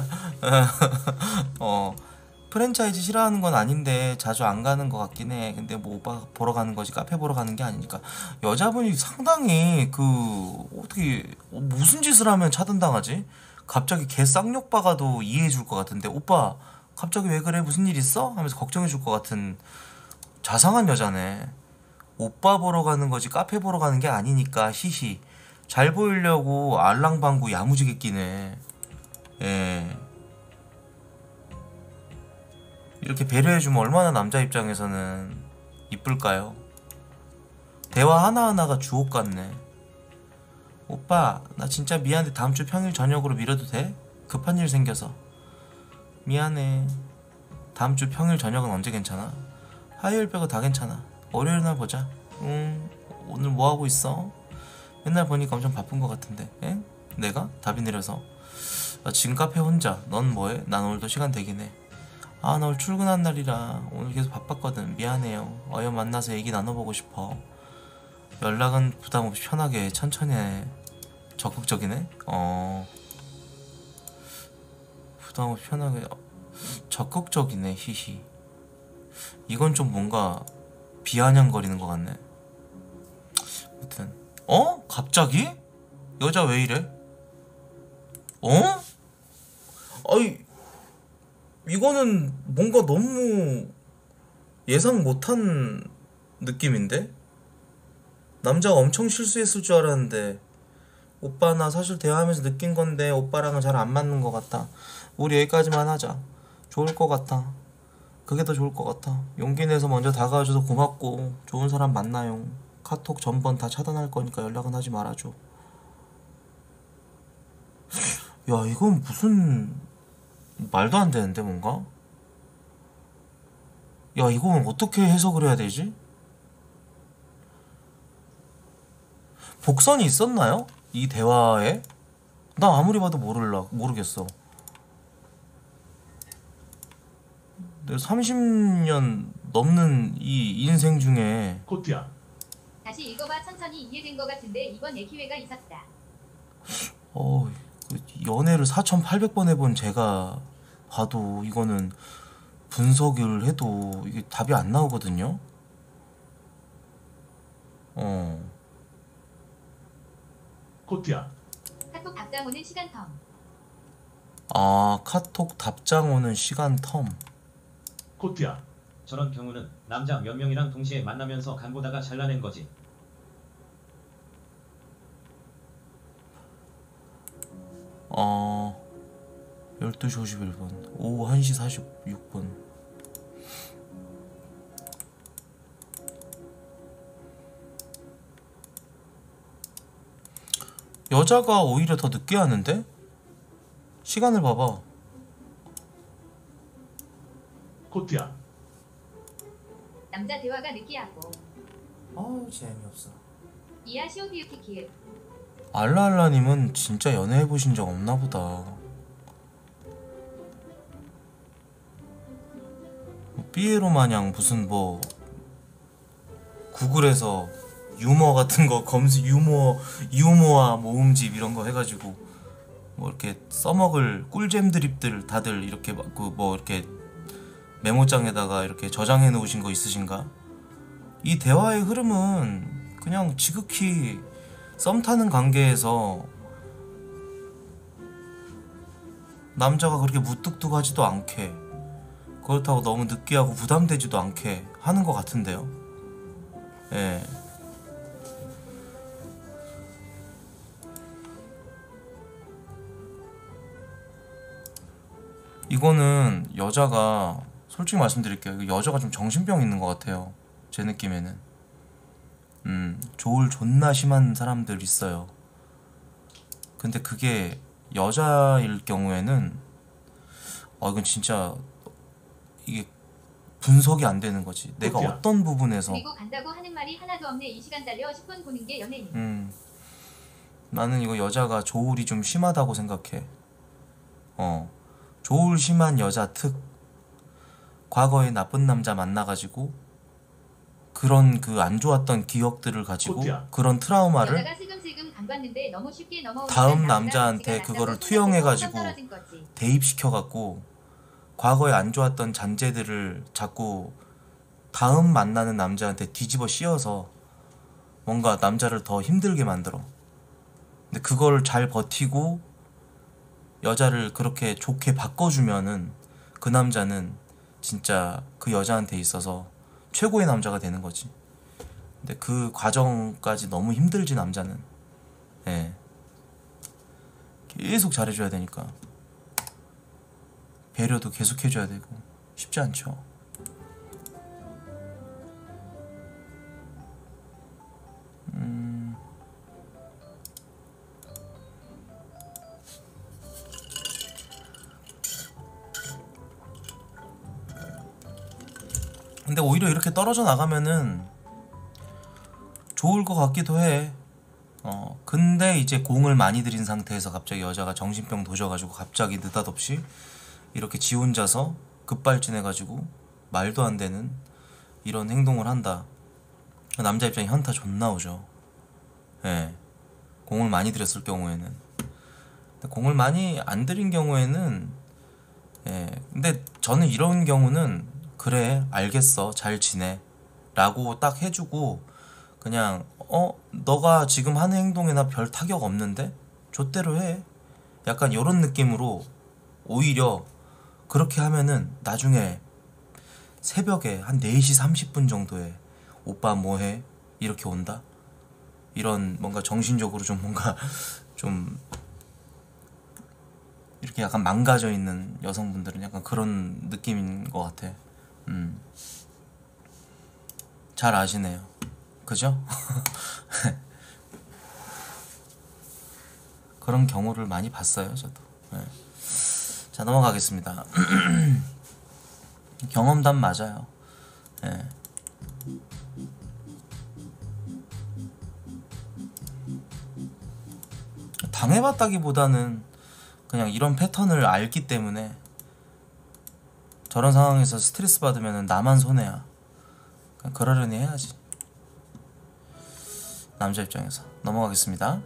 어 프랜차이즈 싫어하는 건 아닌데 자주 안 가는 것 같긴 해. 근데 뭐 오빠 보러 가는 거지 카페 보러 가는 게 아니니까. 여자분이 상당히 그 어떻게 무슨 짓을 하면 차단당하지? 갑자기 개 쌍욕 박아도 이해해 줄 것 같은데, 오빠 갑자기 왜 그래 무슨 일 있어? 하면서 걱정해 줄 것 같은 자상한 여자네. 오빠 보러 가는 거지 카페 보러 가는 게 아니니까 히히. 잘 보이려고 알랑방구 야무지게 끼네. 예. 이렇게 배려해주면 얼마나 남자 입장에서는 이쁠까요? 대화 하나하나가 주옥 같네. 오빠 나 진짜 미안해. 다음주 평일 저녁으로 미뤄도 돼? 급한 일 생겨서. 미안해. 다음주 평일 저녁은 언제 괜찮아? 화요일 빼고 다 괜찮아. 월요일 날 보자. 응. 오늘 뭐하고 있어? 맨날 보니까 엄청 바쁜 것 같은데. 에? 내가? 답이 느려서. 나 지금 카페 혼자. 넌 뭐해? 난 오늘도 시간 되긴 해. 아 나 오늘 출근한 날이라 오늘 계속 바빴거든. 미안해요. 어여 만나서 얘기 나눠보고 싶어. 연락은 부담 없이 편하게 천천히 해. 적극적이네? 어 부담 없이 편하게. 어, 적극적이네. 히히. 이건 좀 뭔가 비아냥거리는 것 같네. 아무튼 어? 갑자기? 여자 왜 이래? 어? 아이 이거는 뭔가 너무 예상 못한 느낌인데? 남자가 엄청 실수했을 줄 알았는데, 오빠 나 사실 대화하면서 느낀 건데 오빠랑은 잘 안 맞는 것 같다. 우리 여기까지만 하자. 좋을 것 같아. 그게 더 좋을 것 같아. 용기 내서 먼저 다가와줘서 고맙고 좋은 사람 만나요. 카톡 전번 다 차단할 거니까 연락은 하지 말아줘. 야 이건 무슨 말도 안 되는데 뭔가? 야 이건 어떻게 해석을 해야 되지? 복선이 있었나요? 이 대화에? 나 아무리 봐도 모를라 모르겠어. 삼십 년 넘는 이 인생 중에 코트야. 다시 읽어봐. 천천히 이해된 것 같은데 이번에 기회가 있었다. 어, 연애를 사천팔백 번 해본 제가 봐도 이거는 분석을 해도 이게 답이 안 나오거든요. 어. 코트야. 카톡 답장 오는 시간 텀. 아, 카톡 답장 오는 시간 텀. 코트야. 저런 경우는 남자 몇 명이랑 동시에 만나면서 간 보다가 잘라낸 거지. 어, 열두 시 오십일 분, 오후 한 시 사십육 분. 여자가 오히려 더 늦게 하는데? 시간을 봐봐. 코트야. 남자 대화가 느끼하고. 아우 재미없어. 이야 시오비유티키을. 알라알라님은 진짜 연애해보신 적 없나보다. 삐에로 마냥 무슨 뭐 구글에서 유머 같은 거 검색, 유머 유머와 모음집 이런 거 해가지고 뭐 이렇게 써먹을 꿀잼 드립들 다들 이렇게 그 뭐 이렇게 메모장에다가 이렇게 저장해 놓으신 거 있으신가? 이 대화의 흐름은 그냥 지극히 썸 타는 관계에서 남자가 그렇게 무뚝뚝하지도 않게, 그렇다고 너무 느끼하고 부담되지도 않게 하는 것 같은데요. 예. 이거는 여자가 솔직히 말씀드릴게요. 이거 여자가 좀 정신병 있는 것 같아요. 제 느낌에는. 음, 조울 존나 심한 사람들 있어요. 근데 그게 여자일 경우에는 어 이건 진짜 이게 분석이 안 되는 거지. 내가 그렇죠. 어떤 부분에서 그리고 간다고 하는 말이 하나도 없네. 이 시간 달려 십 분 보는 게 연예인. 음 나는 이거 여자가 조울이 좀 심하다고 생각해. 어 조울 심한 여자 특 과거에 나쁜 남자 만나가지고 그런 그 안 좋았던 기억들을 가지고 그렇죠. 그런 트라우마를 여자가 슬금슬금 간 봤는데 너무 쉽게 넘어오니까 다음 남자랑 남자한테 지가 낫다고 그거를 손잡고 투영해가지고 선 떨어진 거지. 대입시켜갖고 과거에 안 좋았던 잔재들을 자꾸 다음 만나는 남자한테 뒤집어 씌워서 뭔가 남자를 더 힘들게 만들어. 근데 그걸 잘 버티고 여자를 그렇게 좋게 바꿔주면은 그 남자는 진짜 그 여자한테 있어서 최고의 남자가 되는 거지. 근데 그 과정까지 너무 힘들지 남자는. 예. 계속 잘해줘야 되니까 배려도 계속 해줘야 되고 쉽지 않죠. 음... 근데 오히려 이렇게 떨어져 나가면은 좋을 것 같기도 해. 어 근데 이제 공을 많이 들인 상태에서 갑자기 여자가 정신병 도져가지고 갑자기 느닷없이 이렇게 지 혼자서 급발진해가지고 말도 안 되는 이런 행동을 한다. 남자 입장에 현타 존나 오죠. 예. 공을 많이 들였을 경우에는. 근데 공을 많이 안 들인 경우에는 예. 근데 저는 이런 경우는 그래 알겠어 잘 지내 라고 딱 해주고 그냥 어 너가 지금 하는 행동에 나 별 타격 없는데 좆대로 해 약간 요런 느낌으로 오히려 그렇게 하면은 나중에 새벽에 한 네 시 삼십 분 정도에 오빠 뭐해? 이렇게 온다? 이런 뭔가 정신적으로 좀 뭔가 좀 이렇게 약간 망가져 있는 여성분들은 약간 그런 느낌인 것 같아. 음. 잘 아시네요. 그죠? 그런 경우를 많이 봤어요, 저도. 네. 자, 넘어가겠습니다. 경험담 맞아요. 네. 당해봤다기보다는 그냥 이런 패턴을 알기 때문에 저런 상황에서 스트레스 받으면 나만 손해야. 그냥 그러려니 해야지. 남자 입장에서 넘어가겠습니다.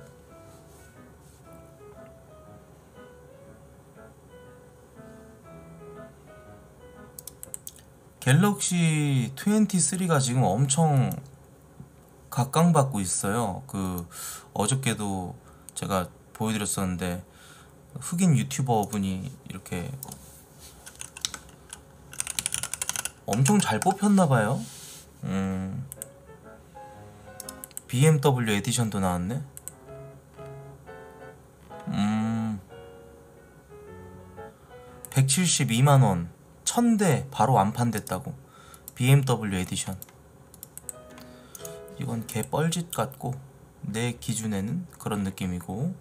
갤럭시 이십삼가 지금 엄청 각광받고 있어요. 그 어저께도 제가 보여드렸었는데 흑인 유튜버 분이 이렇게 엄청 잘 뽑혔나봐요. 음, 비엠더블유 에디션도 나왔네. 음, 백칠십이만 원 천 대 바로 완판됐다고. 비엠더블유 에디션. 이건 개 뻘짓 같고 내 기준에는 그런 느낌이고.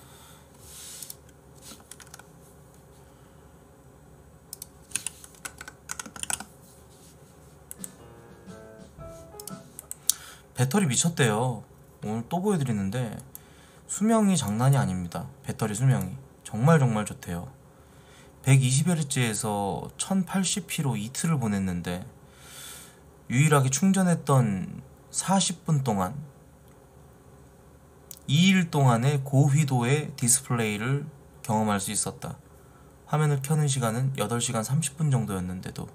배터리 미쳤대요. 오늘 또 보여드리는데 수명이 장난이 아닙니다. 배터리 수명이 정말 정말 좋대요. 백이십 헤르츠에서 천팔십 킬로미터 이틀을 보냈는데 유일하게 충전했던 사십 분 동안 이 일 동안의 고휘도의 디스플레이를 경험할 수 있었다. 화면을 켜는 시간은 여덟 시간 삼십 분 정도였는데도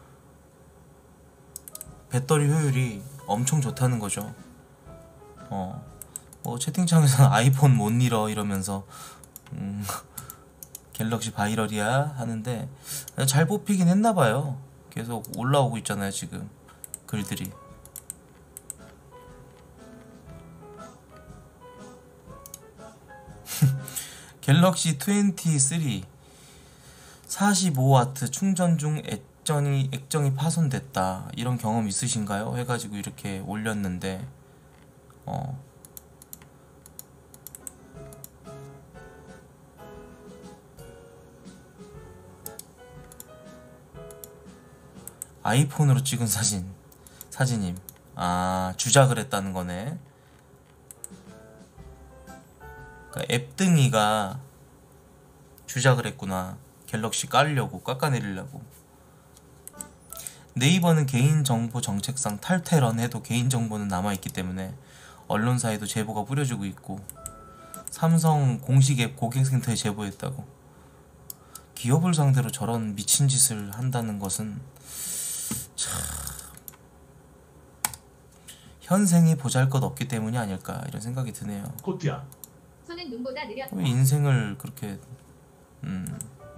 배터리 효율이 엄청 좋다는 거죠. 어, 뭐 채팅창에서는 아이폰 못 잃어 이러면서 음, 갤럭시 바이럴이야 하는데 잘 뽑히긴 했나봐요. 계속 올라오고 있잖아요 지금 글들이. 갤럭시 이십삼 사십오 와트 충전 중 액정이 액정이 파손됐다 이런 경험 있으신가요? 해가지고 이렇게 올렸는데 어 아이폰으로 찍은 사진 사진임. 아 주작을 했다는 거네. 그러니까 앱등이가 주작을 했구나. 갤럭시 깔려고 깎아내리려고. 네이버는 개인정보 정책상 탈퇴런 해도 개인정보는 남아있기 때문에 언론사에도 제보가 뿌려지고 있고, 삼성 공식 앱 고객센터에 제보했다고. 기업을 상대로 저런 미친 짓을 한다는 것은 참 현생이 보잘것없기 때문이 아닐까 이런 생각이 드네요. 코트야. 손은 눈보다 느려. 왜 인생을 그렇게 음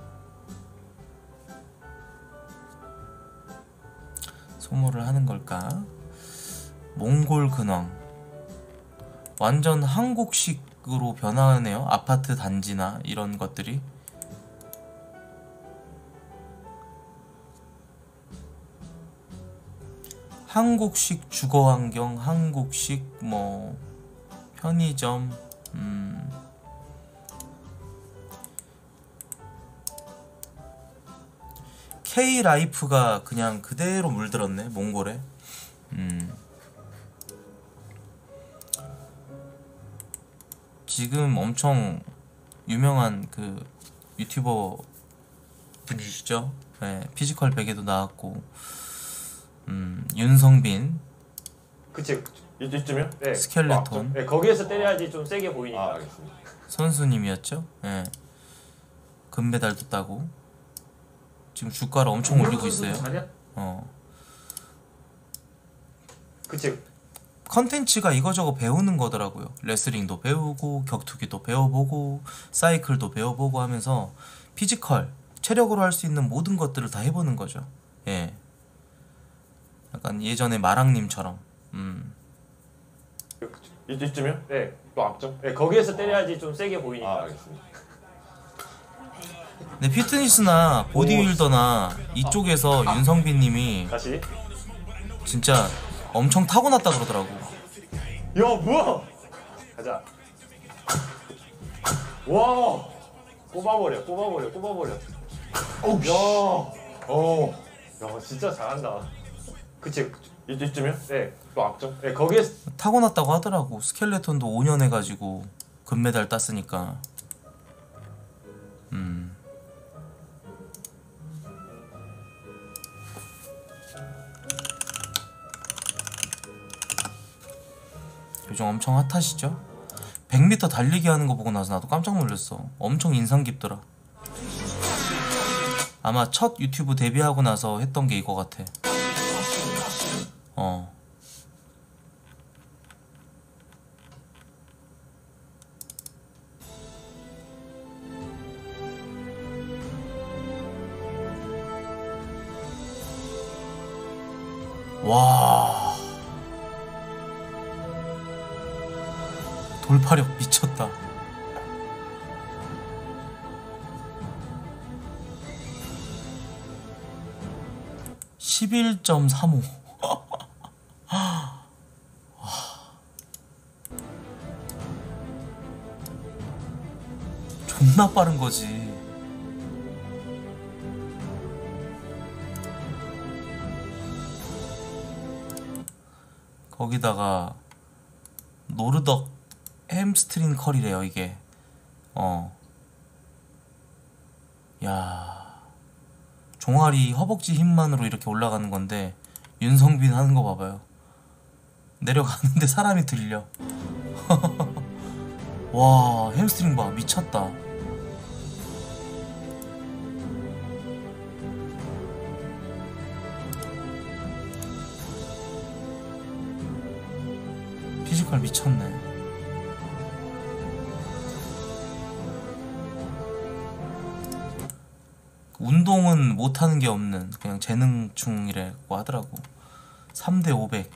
소모를 하는 걸까? 몽골 근황 완전 한국식으로 변화하네요. 아파트 단지나 이런 것들이. 한국식 주거환경, 한국식 뭐 편의점, 음 K라이프가 그냥 그대로 물들었네 몽골에. 음 지금 엄청 유명한 그 유튜버 분이시죠? 네, 피지컬 베개도 나왔고, 음 윤성빈, 그치, 이쯤이요? 네. 스켈레톤. 네, 거기에서 때려야지 좀 세게 보이니까. 아, 알겠습니다. 선수님이었죠? 예. 금메달도 따고 지금 주가를 엄청 올리고 있어요. 어. 그치. 컨텐츠가 이거저거 배우는 거더라고요. 레슬링도 배우고 격투기도 배워보고 사이클도 배워보고 하면서 피지컬, 체력으로 할 수 있는 모든 것들을 다 해보는 거죠. 예. 약간 예전에 마랑님처럼. 음. 이쯤이요? 네. 또 앞쪽. 네, 거기에서 때려야지 좀 세게 보이니까. 아, 알겠습니다. 근데 피트니스나 보디빌더나 이쪽에서 윤성빈님이 다시. 진짜 엄청 타고났다 그러더라고. 야, 뭐야? 가자. 와, 꼽아버려, 꼽아버려, 꼽아버려. 오, 야, 어, 야, 진짜 잘한다. 그치, 이쯤이요? 네, 또 앞쪽. 네, 거기에서 타고났다고 하더라고. 스켈레톤도 오 년 해가지고 금메달 땄으니까. 음. 요즘 엄청 핫하시죠? 백 미터 달리기 하는 거 보고 나서 나도 깜짝 놀랐어. 엄청 인상 깊더라. 아마 첫 유튜브 데뷔하고 나서 했던 게 이거 같아. 어. 와. 돌파력 미쳤다. 십일 점 삼오. 존나 빠른 거지. 거기다가 노르덕 햄스트링 컬이래요 이게. 어. 야. 종아리 허벅지 힘만으로 이렇게 올라가는 건데 윤성빈 하는 거 봐봐요. 내려가는데 사람이 들려. 와, 햄스트링 봐. 미쳤다. 피지컬 미쳤네. 운동은 못하는 게 없는 그냥 재능충이라고 하더라고. 삼 대 오백.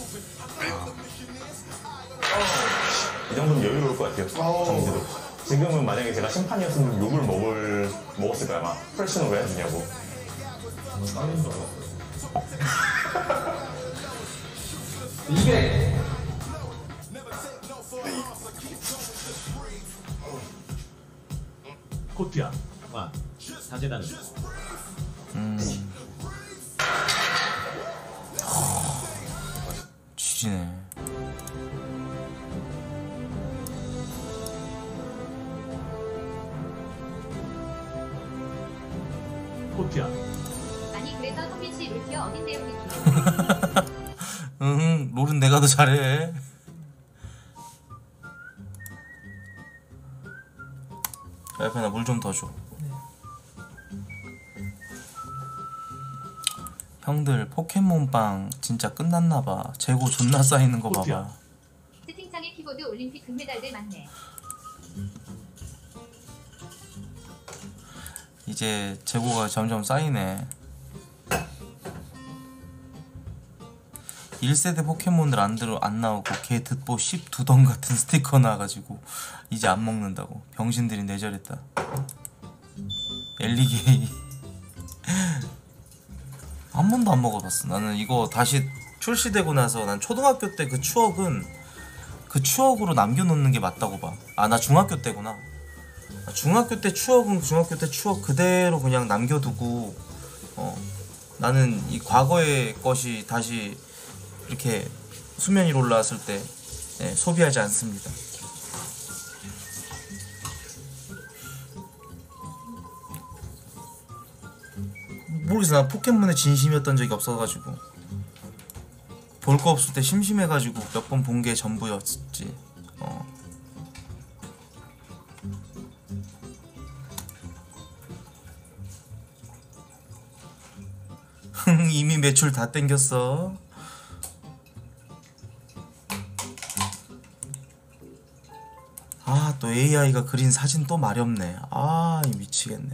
이 정도면 여유로울 것 같아요. 정지도. 지금은 만약에 제가 심판이었으면 욕을 먹을 먹었을 거야 아마. 프레시는 왜 해주냐고. 이게 코트야. 와, 다재다능. 음. 지지네. 코트야. 아니 그래서 성민 씨 롤티어 어딘데요 느낌. 응, 롤은 내가 더 잘해. 자, 옆에 나 물 좀 더 줘. 형들 포켓몬빵 진짜 끝났나봐. 재고 존나 쌓이는 거 봐봐. 채팅창에 키보드 올림픽 금메달들 많네. 이제 재고가 점점 쌓이네. 일 세대 포켓몬들 안 들어 안 나오고 걔 듣보 십이 덩 같은 스티커 나와가지고 이제 안 먹는다고. 병신들이 내절했다. 엘리게이 한 번도 안 먹어봤어. 나는 이거 다시 출시되고 나서 난 초등학교 때 그 추억은 그 추억으로 남겨놓는 게 맞다고 봐. 아, 나 중학교 때구나. 아, 중학교 때 추억은 중학교 때 추억 그대로 그냥 남겨두고 어 나는 이 과거의 것이 다시 이렇게 수면 위로 올라왔을 때 네, 소비하지 않습니다. 모르겠어. 나 포켓몬에 진심이었던 적이 없어가지고 볼 거 없을 때 심심해가지고 몇 번 본 게 전부였지. 어. 이미 매출 다 땡겼어. 아, 또 에이아이가 그린 사진 또 마렵네. 아, 미치겠네.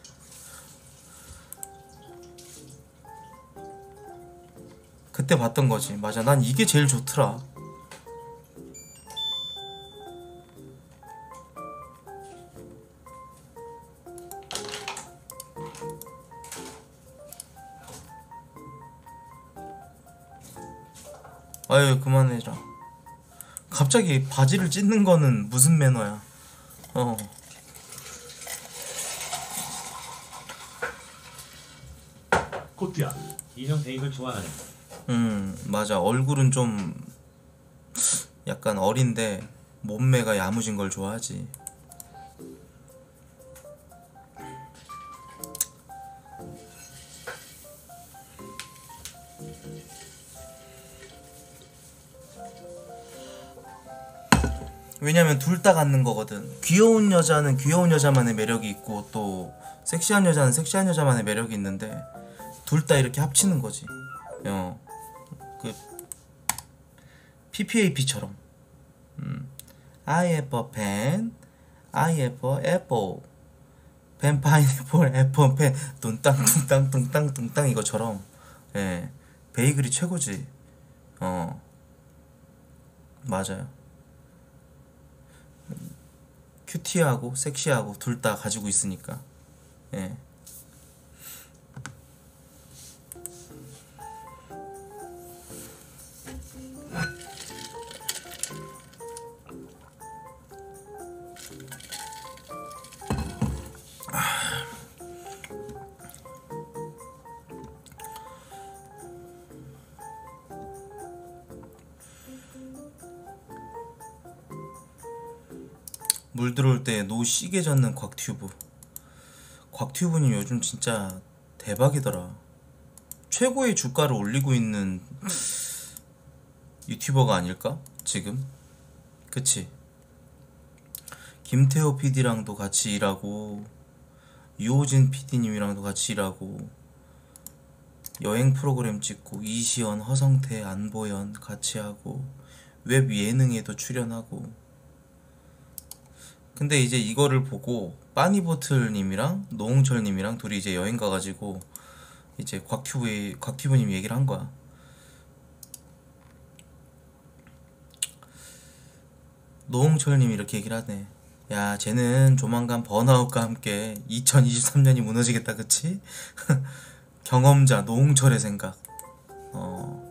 그때 봤던 거지. 맞아, 난 이게 제일 좋더라. 아유, 그만해라. 갑자기 바지를 찢는 거는 무슨 매너야. 어. 코트야. 이형 대입을 좋아하네. 음, 맞아. 얼굴은 좀 약간 어린데 몸매가 야무진 걸 좋아하지. 왜냐면 둘 다 갖는 거거든. 귀여운 여자는 귀여운 여자만의 매력이 있고 또 섹시한 여자는 섹시한 여자만의 매력이 있는데 둘 다 이렇게 합치는 거지. 어. 그 피피에이피처럼. 음. I have a pen, I have a apple, pen 파인애플 애플 펜 뚱땅 뚱땅 뚱땅 뚱땅 이거처럼. 예, 베이글이 최고지. 어, 맞아요. 큐티하고 섹시하고 둘 다 가지고 있으니까. 예. 물 들어올 때 노 시게 젓는 곽튜브. 곽튜브님 요즘 진짜 대박이더라. 최고의 주가를 올리고 있는 유튜버가 아닐까? 지금? 그치? 김태호 피디랑도 같이 일하고 유호진 피디님이랑도 같이 일하고 여행 프로그램 찍고 이시연, 허성태, 안보연 같이 하고 웹 예능에도 출연하고. 근데 이제 이거를 보고 빠니보틀님이랑 노홍철님이랑 둘이 이제 여행 가가지고 이제 곽튜브의 곽튜브님 얘기를 한 거야. 노홍철님이 이렇게 얘기를 하네. 야, 쟤는 조만간 번아웃과 함께 이천이십삼 년이 무너지겠다, 그치? 경험자 노홍철의 생각. 어